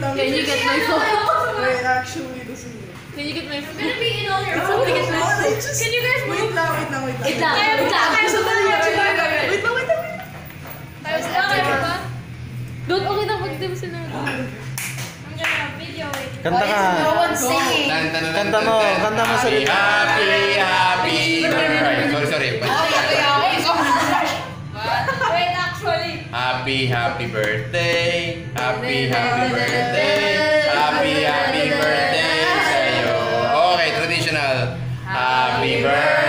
lang. Can you get my phone? Wait, actually, this is it. Can you get my phone? It's gonna be in all your It's phone. something in my phone. Can you guys move? Wait lang. Wait lang. Wait lang. Don't, okay na, mag-dim sila. I'm gonna video it. Kanta ka. No one's singing. Kanta mo sa Happy, lipa. happy birthday. Sorry. Wait, actually. Happy birthday. Happy birthday. Happy birthday sa'yo. Okay, traditional. Happy birthday.